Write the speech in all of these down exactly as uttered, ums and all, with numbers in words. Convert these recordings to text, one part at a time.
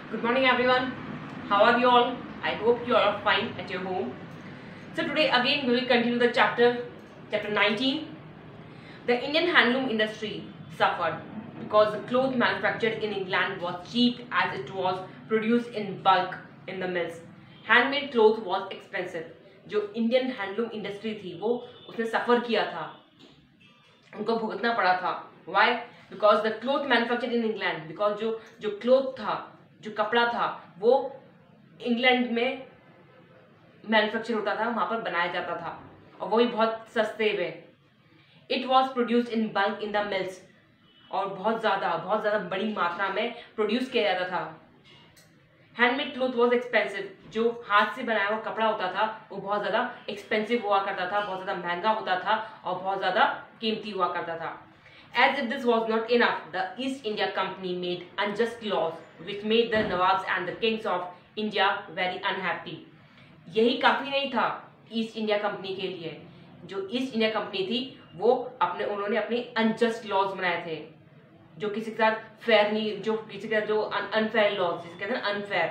Good morning, everyone. How are you all? I hope you all are fine at your home. So today again we will continue the chapter, chapter nineteen. The Indian handloom industry suffered because the cloth manufactured in England was cheap as it was produced in bulk in the mills. Handmade cloth was expensive. जो Indian handloom industry थी वो उसने सफर किया था, उनको भुगतना पड़ा था. Why? Because the cloth manufactured in England, because जो जो क्लोथ था, जो कपड़ा था, वो इंग्लैंड में मैन्युफैक्चर होता था, वहां पर बनाया जाता था और वो भी बहुत सस्ते में. It was produced in bulk in the mills, और बहुत ज़्यादा बहुत ज़्यादा बड़ी मात्रा में प्रोड्यूस किया जाता था. हैंडमेड क्लोथ वॉज एक्सपेंसिव, जो हाथ से बनाया हुआ कपड़ा होता था वो बहुत ज़्यादा एक्सपेंसिव हुआ करता था, बहुत ज़्यादा महंगा होता था और बहुत ज़्यादा कीमती हुआ करता था. As if this was not enough, the East India Company made unjust laws which made the Nawabs and the kings of India very unhappy. यही काफी नहीं था ईस्ट इंडिया कंपनी के लिए. जो ईस्ट इंडिया कंपनी थी वो अपने उन्होंने अपने अनजस्ट लॉज बनाए थे, जो किसी के साथ फेयर नहीं, जो किसी के साथ जो अनफेयर लॉज जिसे कहते हैं अनफेयर,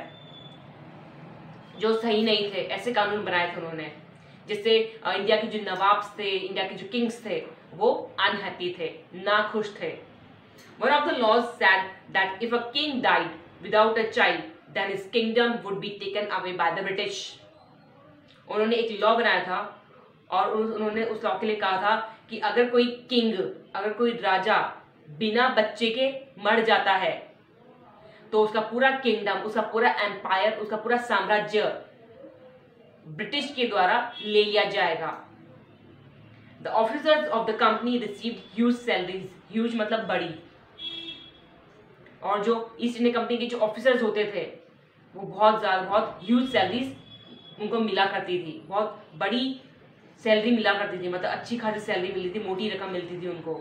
जो सही नहीं थे, ऐसे कानून बनाए थे उन्होंने, जिससे इंडिया के जो नवाब्स थे, इंडिया के जो किंग्स थे, वो अनहैप्पी थे, ना खुश थे. One of the laws said that if a king died without a child, then his kingdom would be taken away by the British. उन्होंने एक लॉ बनाया था और उन्होंने उस लॉ के लिए कहा था कि अगर कोई किंग, अगर कोई राजा बिना बच्चे के मर जाता है तो उसका पूरा किंगडम, उसका पूरा एम्पायर, उसका पूरा साम्राज्य ब्रिटिश के द्वारा ले लिया जाएगा. The officers of the company received huge salaries. Huge मतलब बड़ी. और जो ईस्ट इंडिया कंपनी के जो ऑफिसर्स होते थे वो बहुत ज्यादा बहुत ह्यूज सैलरीज उनको मिला करती थी, बहुत बड़ी सैलरी मिला करती थी, मतलब अच्छी खासी सैलरी मिलती थी, मोटी रकम मिलती थी उनको.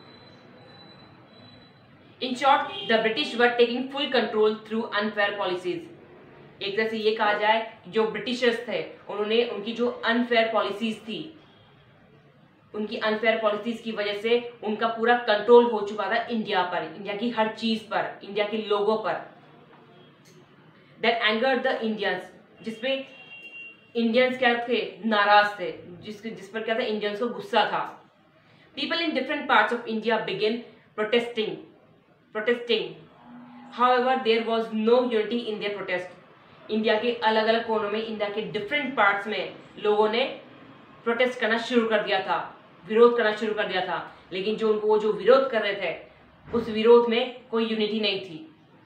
In short, the British were taking full control through unfair policies. एक तरह से ये कहा जाए कि जो ब्रिटिशर्स थे उन्होंने उनकी जो अनफेयर पॉलिसीज थी, उनकी अनफेयर पॉलिसीज की वजह से उनका पूरा कंट्रोल हो चुका था इंडिया पर, इंडिया की हर चीज पर, इंडिया के लोगों पर. दैट एंगर्ड द इंडियंस, जिसपे इंडियंस क्या थे, नाराज थे, जिस जिस पर क्या था, इंडियंस को गुस्सा था. People in different parts of India begin protesting protesting however there was no unity in their protest. India के अलग अलग कोनों में, इंडिया के डिफरेंट पार्ट्स में लोगों ने प्रोटेस्ट करना शुरू कर दिया था, विरोध करना शुरू कर दिया था, लेकिन जो उनको वो जो विरोध कर रहे थे उस विरोध में कोई यूनिटी नहीं थी.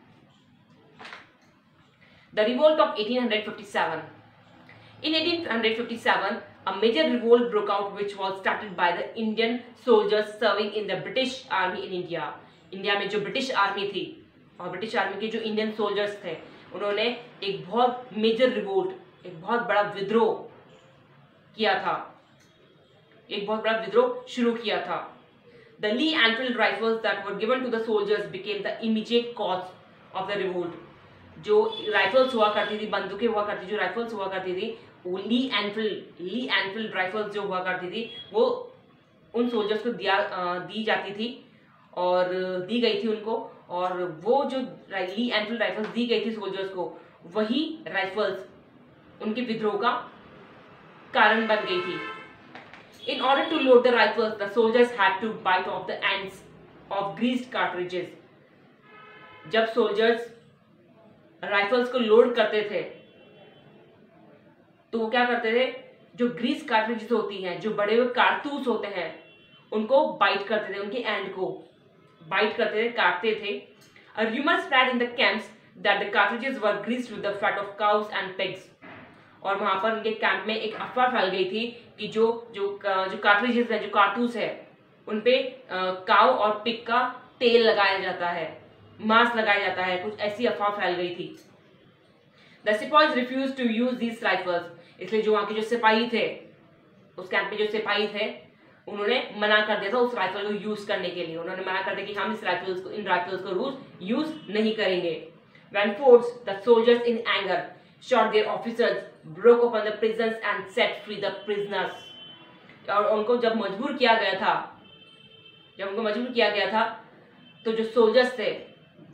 The revolt of eighteen fifty-seven. In eighteen fifty-seven, a major revolt broke out which was started by the Indian soldiers serving in the British Army in India. India में जो ब्रिटिश आर्मी थी और British army के जो Indian soldiers थे, उन्होंने एक बहुत मेजर रिवोल्ट, एक बहुत बड़ा विद्रोह किया था, एक बहुत बड़ा विद्रोह शुरू किया था. The Lee Enfield rifles that were given to the soldiers became the immediate cause of the revolt. जो राइफल्स हुआ करती थी, बंदूकें हुआ करती थी, जो राइफल्स हुआ करती थी, वो Lee Enfield Lee Enfield rifles जो हुआ करती थी वो उन सोल्जर्स को दिया दी जाती थी और दी गई थी उनको, और वो जो ली एनफील्ड राइफल्स दी गई थी सोल्जर्स को, वही राइफल्स उनके विद्रोह का कारण बन गई थी. In order to load the rifles, the soldiers had to bite off the ends of greased cartridges. जब soldiers राइफल्स को लोड करते थे तो वो क्या करते थे, जो ग्रीस कार्ट्रिजेस होती हैं, जो बड़े हुए कारतूस होते हैं, उनको बाइट करते थे, उनके एंड को बाइट करते थे, काटते थे. A rumor spread in the camps that the cartridges were greased with the fat of cows and pigs. और वहां पर उनके कैंप में एक अफवाह फैल गई थी कि जो जो जो कार्ट्रिजेस है, जो कारतूस है, उनपे काऊ और पिग का तेल लगाया जाता है, मांस लगाया जाता है, कुछ ऐसी अफवाह फैल गई थी. The sepoys refused to use these rifles. इसलिए जो वहां के जो सिपाही थे, उस कैंप में जो सिपाही थे, उन्होंने मना कर दिया था उस राइफल को यूज करने के लिए. उन्होंने मना कर दिया कि हम इस राइफल्स को इन राइफल्स को यूज नहीं करेंगे. When forced, the soldiers in anger shot their officers, broke open the prisons and set free the prisoners. और उनको जब मजबूर किया गया था, जब उनको मजबूर किया गया था तो जो सोल्जर्स थे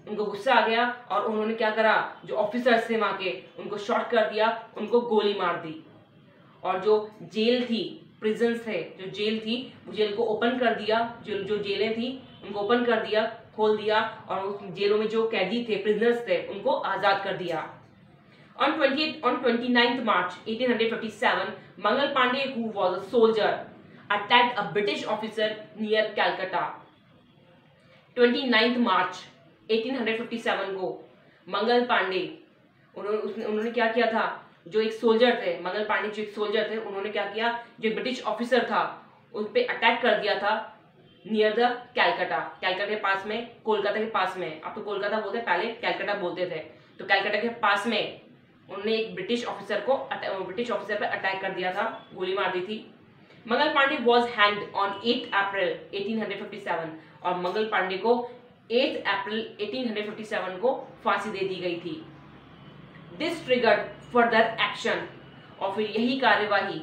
उनको गुस्सा आ गया और उन्होंने क्या करा, जो ऑफिसर्स थे वहां के उनको शॉट कर दिया, उनको गोली मार दी। और जो जेल थी, प्रिजन्स थे, जो जेल थी वो जेल को ओपन कर दिया, जो जो जेलें थी उनको ओपन कर दिया, खोल दिया और उस जेलों में जो कैदी थे, प्रिजनर्स थे, उनको आजाद कर दिया। On twentieth on twenty-ninth March eighteen fifty-seven, Mangal Pandey, who was a soldier, attacked a British officer near Calcutta. twenty-ninth March eighteen fifty-seven को मंगल पांडे उन्होंने उन्होंने क्या किया था, जो एक सोल्जर थे, मंगल पांडे जो एक सोल्जर थे, उन्होंने क्या किया, जो एक ब्रिटिश ऑफिसर था उस पर अटैक कर दिया था नियर द कैलकाटा। कैलकाटा के पास में, कोलकाता के पास में, अब तो कोलकाता बोलते, पहले कैलकाटा बोलते थे, तो कैलकाटा के पास में उन्होंने एक ब्रिटिश ऑफिसर को ब्रिटिश ऑफिसर पर अटैक कर दिया था, गोली मार दी थी। Mangal Pandey was hanged on eight April eighteen fifty seven और मंगल पांडे को eight April eighteen fifty seven को फांसी दे दी गई थी। दिस ट्रिगर्ड फर्दर एक्शन और फिर यही कार्यवाही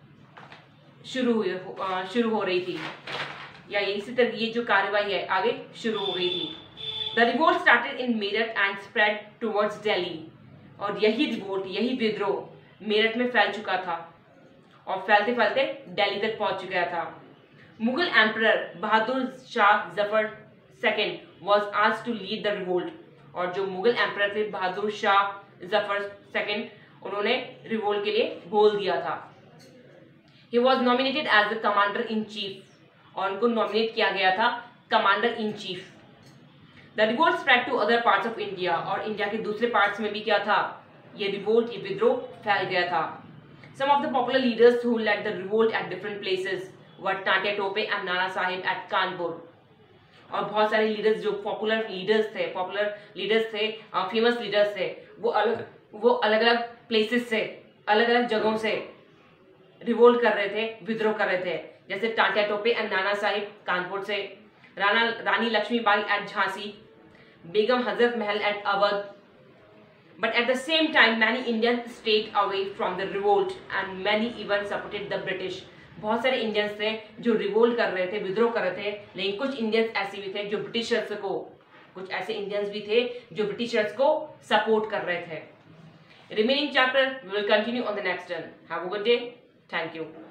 शुरू हुई शुरू हो रही थी, या इसी तरह ये जो कार्यवाही है आगे शुरू हो गई थी। The revolt started in Meerut and spread towards Delhi और यही रिवोल्ट, यही विद्रोह मेरठ में फैल चुका था और फैलते फैलते दिल्ली तक पहुंच गया था। Mughal emperor Bahadur Shah Zafar second was asked to lead the revolt और जो मुगल एम्परर थे बहादुर शाह जफर सेकेंड, उन्होंने रिवोल्ट के लिए बोल दिया था। He was nominated as the commander in chief और उनको नॉमिनेट किया गया था commander in chief. The revolt spread to other parts of India और इंडिया के दूसरे पार्ट्स में भी क्या था, ये रिवोल्ट, ये विद्रोह फैल गया था। Some of the popular leaders who led the revolt at different places were Tantia Tope and Nana Sahib at Kanpur. और बहुत सारे लीडर्स, जो पॉपुलर लीडर्स थे, पॉपुलर लीडर्स थे, फेमस लीडर्स थे, वो अलग वो अलग अलग प्लेसेस से, अलग अलग जगहों से रिवोल्ट कर रहे थे, विद्रोह कर रहे थे, जैसे टांटिया टोपे एंड नाना साहिब कानपुर से, Rana Rani Lakshmibai at Jhansi, Begum Hazrat Mahal at Awadh. But at the same time, many Indians stayed away from the revolt and many even supported the British. बहुत सारे इंडियंस थे जो रिवोल्ट कर रहे थे, विद्रोह कर रहे थे, लेकिन कुछ इंडियंस ऐसे भी थे जो ब्रिटिशर्स को, कुछ ऐसे इंडियंस भी थे जो ब्रिटिशर्स को सपोर्ट कर रहे थे। Remaining chapter we will continue on the next one. Have a good day. Thank you.